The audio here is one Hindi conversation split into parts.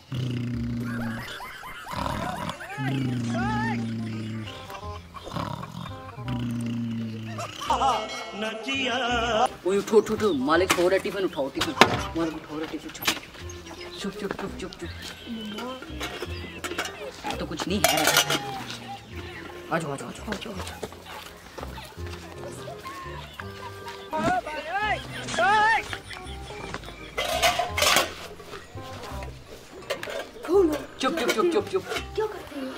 वो उठो उठो उठो, मालिक सो रहा है, टिफिन उठाओ, टिफिन मालिक उठो रहा है, टिफिन चुप चुप चुप चुप चुप चुप। तो कुछ नहीं है, आ जाओ आ जाओ आ जाओ। चुप चुप चुप चुप चुप। क्या करते हो?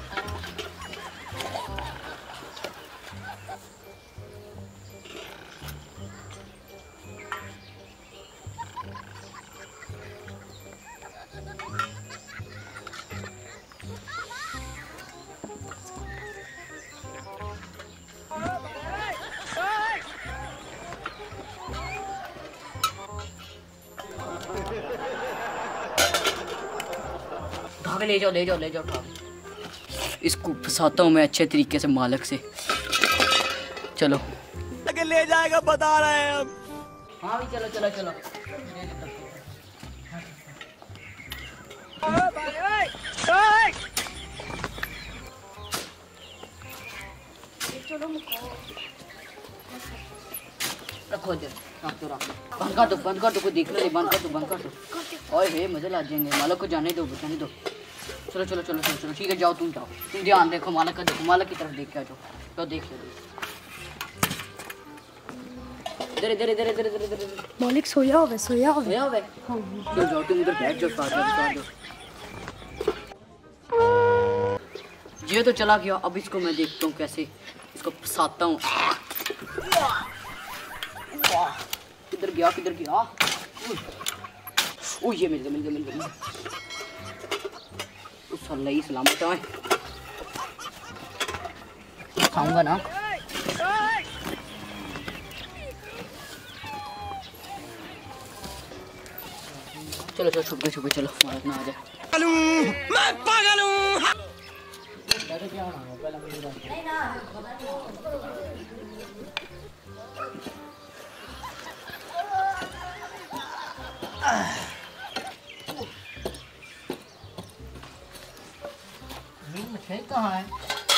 ले जाओ ले जाओ ले जाओ उठा। इसको फंसाता हूँ मैं अच्छे तरीके से मालिक से। चलो आगे ले जाएगा बता रहे हैं हम। हाँ भी चलो चलो चलो। रखो इधर, रख दो रख दो। बंद कर दो कोई देख लो, बंद कर दो बंद कर दो। ओए हे मजे ला जाएंगे, मालिक को जाने दो जाने दो। चलो चलो चलो चलो चलो ठीक है, जाओ तुम जाओ, तुम ध्यान देखो मालिक का, देखो मालिक की तरफ देख के आ जाओ। तो देख लो इधर इधर इधर इधर इधर इधर। मालिक सोया होगा सोया होगा। सोया होगा? हाँ जाओ तुम उधर बैठ जाओ, साथ जाओ। ये तो चला गया, अब इसको मैं देखता हूँ कैसे इसको फंसाता हूँ। किधर गया किधर गया? ओ ये मिल गया मिल गया मिल गया। सही सलामत है, खाऊंगा ना। चलो चलो छुप गए चलो, मालिक ना आ जाए। मैं पागल हूँ। मिठाई कहाँ है?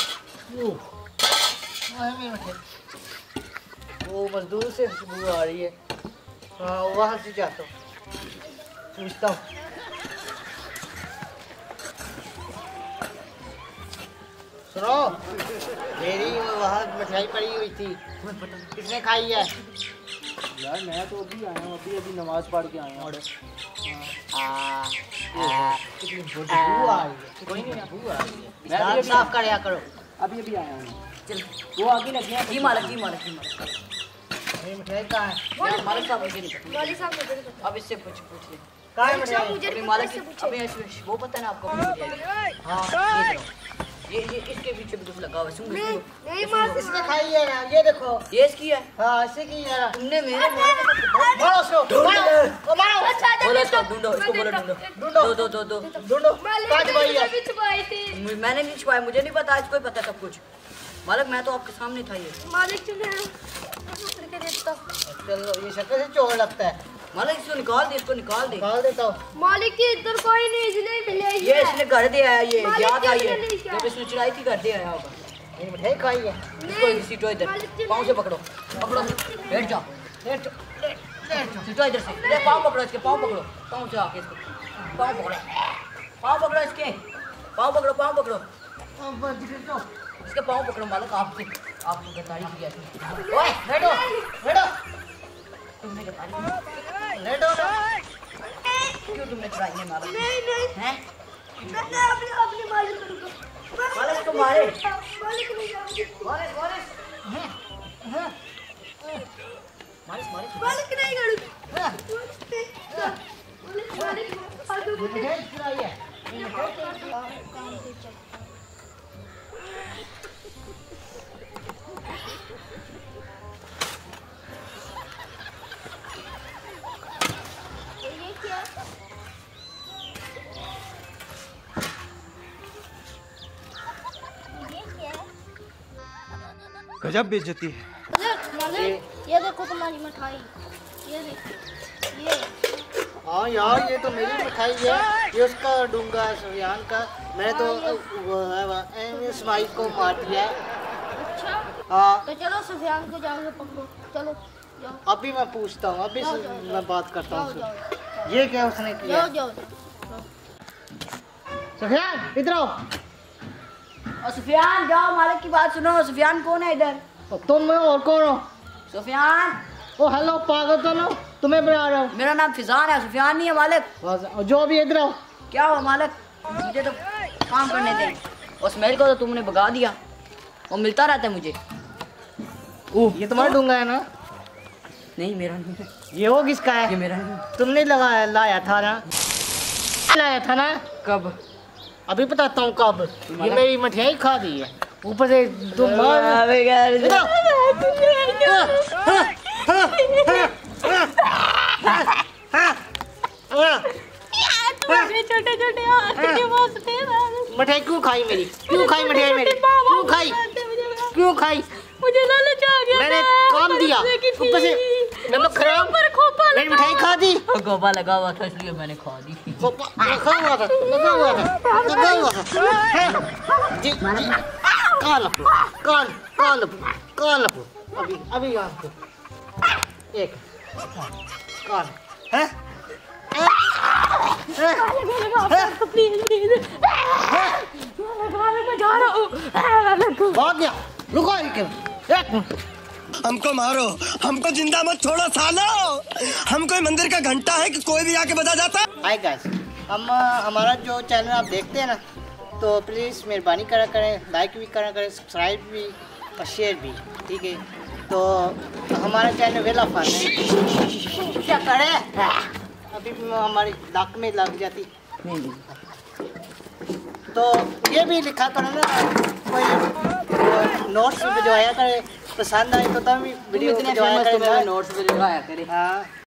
वो मजदूर से खुशबू आ रही है। हाँ वहाँ से जाता हूँ, पूछता हूँ। सुनो, मेरी वहाँ मिठाई पड़ी हुई थी, किसने खाई है? यार मैं तो अभी आया हूँ, अभी नमाज पढ़ के आया हूँ। कितनी बदबू आ रही है। कोई नहीं बदबू आ रही है। मैं साफ करया करो। अभी आया हूँ। चल वो आगे लग गया। जी मालिक जी मालिक जी मालिक। ये मिठाई कहाँ है? मालिक साहब मुझे नहीं पता। मालिक साहब मुझे नहीं पता। अब इससे पूछ ले। कहाँ है मिठाई? अभी मालिक अभी वो पता है ना आपको अपनी मिठाई। हाँ ये इसके पीछे भी कुछ लगा हुआ है। सुन नहीं मालिक इसने खाई है ना, ये देखो। ये इसकी है। हाँ इसी की है ना। तुमने मेरे मारो उसको, मारो, मारो। बोलो इसको ढूंढो, इसको बोलो ढूंढो। ढूंढो दो ढूंढो। कहाँ छुपाई है? मैंने नहीं छुपाया, मुझे नहीं पता, इसको ही पता सब कुछ। मालिक मैं तो आपके सामने था ये। मालिक चलो चलो ये शक्ल से चोर लगता है। मालिक इसको निकाल दे, इसको निकाल दे। निकाल देता हूँ। मालिक की इधर कोई नहीं, इसलिए मिले ये इसने घर दे आया, ये मालिक याद आई है। ने नहीं किया। जब इसने चुराई थी घर दे आया होगा। ये मिठाई खाई है। इसको सीटो इधर, पाँव से पकड़ो पकड़ो, बैठ जाओ लेट सीटो इधर से। ये पाँव पकड़ो इसके, पाँव पकड़ो, पाँव से आके इसको पाँव पकड़ो, पाँव पकड़ो इसके, पाँव पकड़ो, पाँव पकड़ो इसके, पाँव पकड़ो। मालिक आपको गद्दारी की है। ओए बैठो बैठो, तुमने गद्दारी की, लेटो ना। क्यों तुमने चुराई है मालिक? नहीं हैं मैं अपने मालिक को रुको। मालिक को मारे, मालिक नहीं जाऊंगी। मालिक मालिक मालिक मालिक मालिक नहीं करूंगी। मालिक मिठाई खिलाई है। गजब बेइज्जती है। मालिक ये देखो तुम्हारी मिठाई, ये देखो ये। हाँ यार ये तो मेरी मिठाई है, ये उसका दूंगा सुफियान का। मैंने तो इस्माइल को मार दिया है। अच्छा हाँ तो चलो सुफियान को जाके पकड़ो, चलो जाओ अभी मैं पूछता हूँ, अभी जाओ, से जाओ, मैं बात करता जाओ हूँ जाओ उससे। ये क्या उसने किया? जाओ जाओ जाओ। सुफियान इधर आओ। और सुफियान जाओ, मालिक की बात सुनो। सुफियान कौन है इधर? तुम और कौन हो? सुफियान, ओ हेलो पागल तो ना, तुम्हें बुला रहा हूँ। मेरा नाम फिजान है, सुफियान नहीं है मालिक। जो भी इधर आओ। क्या हुआ मालिक? मुझे तो काम करने दें। और स्मेल को तो तुमने भगा दिया, वो मिलता रहता है मुझे। ये तुम्हारा डूंगा है ना? नहीं मेरा नहीं है, ये वो किसका ये है? मेरा नहीं। तुमने लगाया लाया था ना? लाया था ना? कब? अभी बताता हूँ कब। ये मेरी मठियाई खा दी है, ऊपर से तुम मार। इधर आओ। छोटे छोटे हाथ के वास्ते मठियाई क्यों खाई मेरी? क्यों खाई मठियाई मेरी? क्यों खाई? क्यों खाई? मुझे लालच आ गया। मैंने काम दिया, ऊपर से नमक खराब, मेरी मिठाई खा दी। गोबा लगा हुआ था इसलिए मैंने खा दी। लगा हुआ था, लगा हुआ था, लगा हुआ था। जी जी, कान लपो, कान कान लपो, कान लपो। अभी अभी यहाँ पे एक कान है। भाग गया, रुको एक मिनट। हमको मारो, हमको जिंदा मत छोड़ो सालो। हम कोई मंदिर का घंटा है कि कोई भी आके बजा जाता है। हाय गाइस, हम हमारा जो चैनल आप देखते हैं ना, तो प्लीज़ मेहरबानी करा करें, लाइक भी करा करें, सब्सक्राइब भी और शेयर भी, ठीक है। तो हमारा चैनल वेला फन है। क्या करे? अभी हमारी नाक में लग जाती। तो ये भी लिखा करो ना, कोई नोट्स भी भिजवाया करे, पसंद आए तो तब भी वीडियो इतने भिजवाया फेमस तो करे। मेरे नोट्स पे लिखाया करे। हाँ